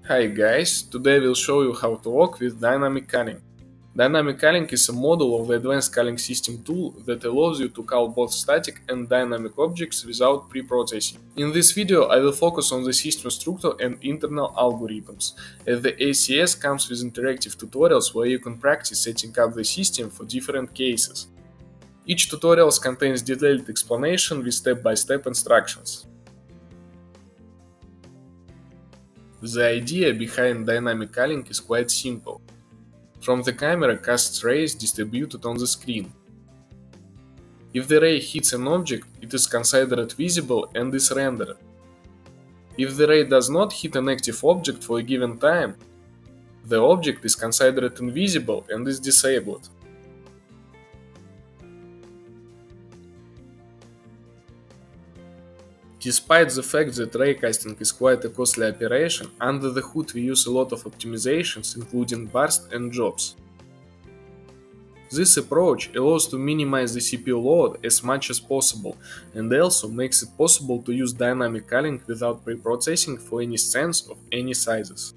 Hi guys, today we'll show you how to work with dynamic culling. Dynamic culling is a module of the advanced culling system tool that allows you to cull both static and dynamic objects without pre-processing. In this video I will focus on the system structure and internal algorithms, as the ACS comes with interactive tutorials where you can practice setting up the system for different cases. Each tutorial contains detailed explanation with step-by-step instructions. The idea behind dynamic culling is quite simple. From the camera casts rays distributed on the screen. If the ray hits an object, it is considered visible and is rendered. If the ray does not hit an active object for a given time, the object is considered invisible and is disabled. Despite the fact that raycasting is quite a costly operation, under the hood we use a lot of optimizations including burst and jobs. This approach allows to minimize the CPU load as much as possible and also makes it possible to use dynamic culling without pre-processing for any scans of any sizes.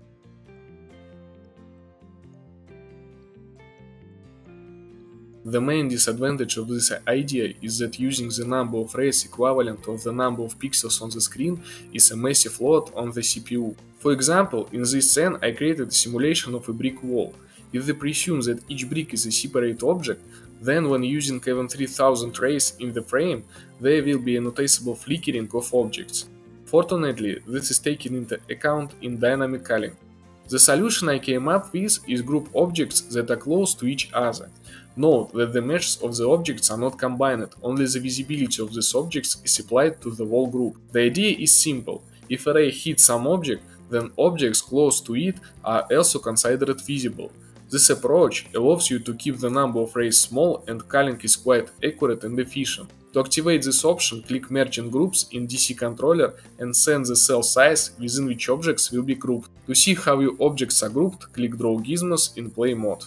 The main disadvantage of this idea is that using the number of rays equivalent of the number of pixels on the screen is a massive load on the CPU. For example, in this scene I created a simulation of a brick wall. If we presume that each brick is a separate object, then when using even 3000 rays in the frame, there will be a noticeable flickering of objects. Fortunately, this is taken into account in dynamic culling. The solution I came up with is group objects that are close to each other. Note that the meshes of the objects are not combined, only the visibility of these objects is applied to the whole group. The idea is simple. If a ray hits some object, then objects close to it are also considered visible. This approach allows you to keep the number of rays small and culling is quite accurate and efficient. To activate this option, click Merging Groups in DC controller and set the cell size within which objects will be grouped. To see how your objects are grouped, click Draw Gizmos in Play mode.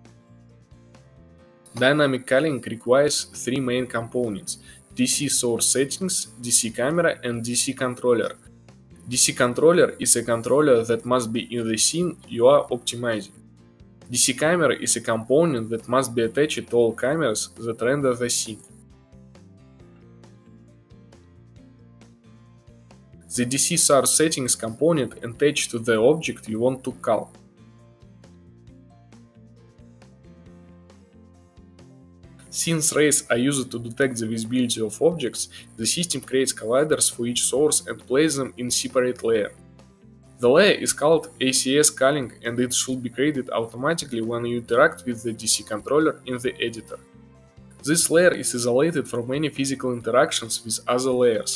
Dynamic culling requires three main components: DC source settings, DC camera and DC controller. DC controller is a controller that must be in the scene you are optimizing. DC camera is a component that must be attached to all cameras that render the scene. The DC source settings component attached to the object you want to cull. Since rays are used to detect the visibility of objects, the system creates colliders for each source and places them in separate layer. The layer is called ACS culling and it should be created automatically when you interact with the DC controller in the editor. This layer is isolated from any physical interactions with other layers.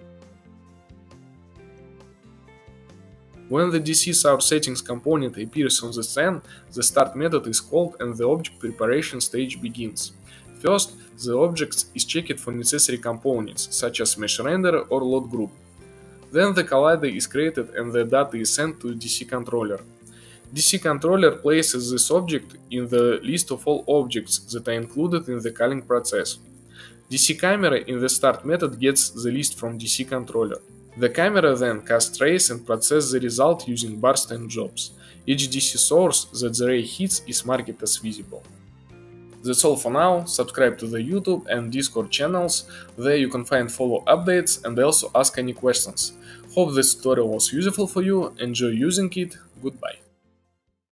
When the DC source settings component appears on the scene, the start method is called and the object preparation stage begins. First, the object is checked for necessary components, such as mesh renderer or load group. Then the collider is created and the data is sent to DC controller. DC controller places this object in the list of all objects that are included in the culling process. DC camera in the start method gets the list from DC controller. The camera then casts rays and processes the result using burst and jobs. Each DC source that the ray hits is marked as visible. That's all for now. Subscribe to the YouTube and Discord channels, there you can find follow updates and also ask any questions. Hope this tutorial was useful for you, enjoy using it, goodbye.